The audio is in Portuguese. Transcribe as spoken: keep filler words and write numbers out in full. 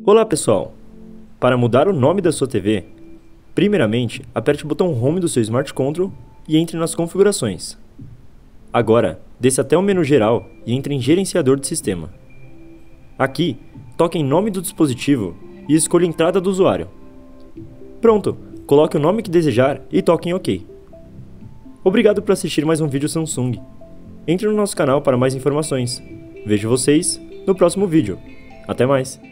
Olá pessoal! Para mudar o nome da sua T V, primeiramente aperte o botão Home do seu Smart Control e entre nas configurações. Agora, desça até o menu geral e entre em Gerenciador de Sistema. Aqui, toque em Nome do dispositivo e escolha a entrada do usuário. Pronto! Coloque o nome que desejar e toque em OK. Obrigado por assistir mais um vídeo Samsung. Entre no nosso canal para mais informações. Vejo vocês no próximo vídeo. Até mais!